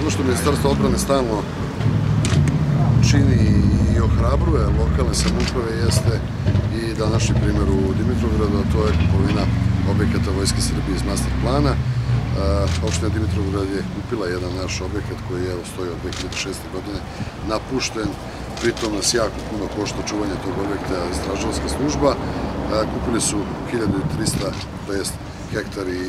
Ono što Ministarstvo odbrane stalno čini i ohrabruje lokalne samouprave jeste i današnji primjer u Dimitrovgradu, a to je kupovina objekata Vojske Srbije iz master plana. Opština Dimitrovgrad je kupila jedan naš objekat koji stoji od 2006. godine napušten, pritom nas jako puno košta čuvanje tog objekta istražilačka služba. Kupili su 1300, to jest hektar i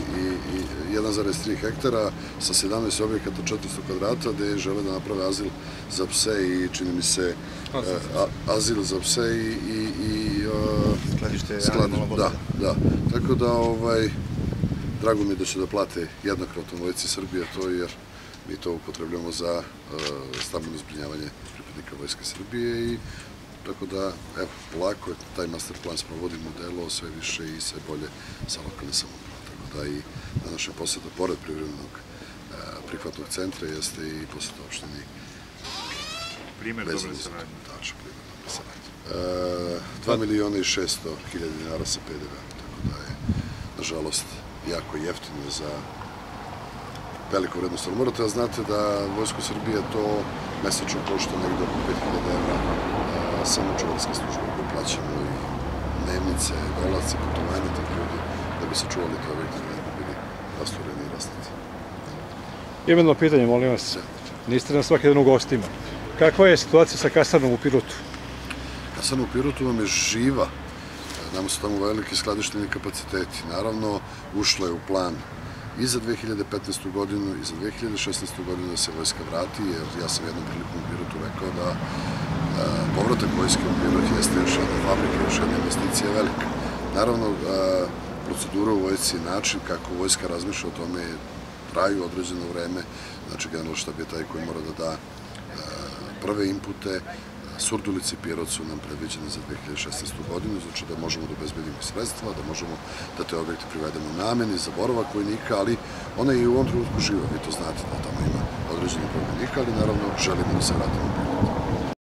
1,3 hektara sa 17 objekata 400 kvadrata gde žele da naprave azil za pse i čini mi se azil za pse i skladište. Da. Tako da drago mi je da će da plate jednokratno Vojsci Srbije to, jer mi to upotrebljamo za stambeno zbrinjavanje pripadnika Vojske Srbije i tako da, evo, polako je taj master plan sprovodi modelo sve više i sve bolje sa lokalne samouprave. Tako da i današnja poseta, pored privremenog prihvatnog centra, jeste i poseta opštini. Primer dobre saradnje. Tačno, primer dobre saradnje. 2.600.000 dinara sa PDV-om, tako da je, nažalost, jako jeftino za veliku vrednost. Ali morate da znate da Vojsku Srbije to mesečno košta negde oko 5.000 evra samo čuvarske službe koje plaćamo i dnevnice, dolace, putovanje tih ljudi da bi se čuvali te objekte da ne bi bili rastureni i rasniti. Imam jedno pitanje, molim vas. Niste nam svaki dan u gostima. Kakva je situacija sa kasarnom u Pirotu? Kasarna u Pirotu vam je živa. Nama su tamo veliki skladišteni kapaciteti. Naravno, ušlo je u plan i za 2015. godinu i za 2016. godinu da se vojska vrati, jer ja sam jednom prilikom u Pirotu rekao da povratak vojske u Pirot jeste još jedna fabrika, još jedna investicija velika. Naravno, procedura u vojsci je način kako vojska razmišlja o tome, traju određeno vreme, znači Generalštab je taj koji mora da da prve inpute. Surdulice i Pirot su nam predviđene za 2016. godinu, znači da možemo da obezbedimo sredstva, da možemo da te objekte privedemo nameni za boravak vojnika, ali ona je i u ovom trenutku živa, vi to znate da tamo ima određenih vojnika, ali naravno želimo da se vratimo u Pirot.